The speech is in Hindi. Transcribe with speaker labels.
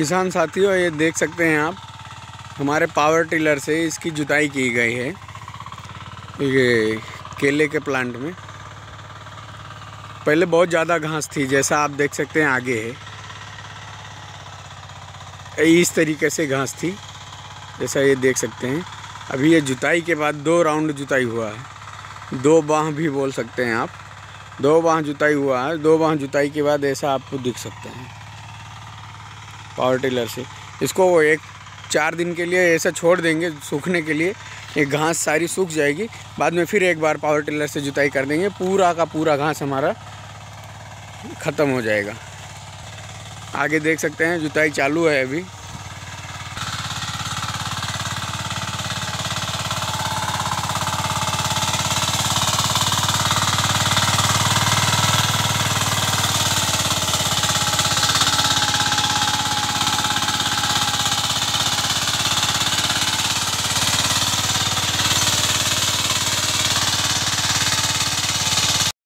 Speaker 1: किसान साथियों, ये देख सकते हैं आप, हमारे पावर टिलर से इसकी जुताई की गई है। ये केले के प्लांट में पहले बहुत ज़्यादा घास थी, जैसा आप देख सकते हैं आगे है। इस तरीके से घास थी, जैसा ये देख सकते हैं। अभी ये जुताई के बाद 2 राउंड जुताई हुआ है, 2 बाह भी बोल सकते हैं आप। 2 बाह जुताई हुआ है। 2 बाह जुताई के बाद ऐसा आपको दिख सकता है पावर टिलर से। इसको 4 दिन के लिए ऐसा छोड़ देंगे सूखने के लिए। ये घास सारी सूख जाएगी, बाद में फिर एक बार पावर टिलर से जुताई कर देंगे, पूरा का पूरा घास हमारा ख़त्म हो जाएगा। आगे देख सकते हैं जुताई चालू है अभी।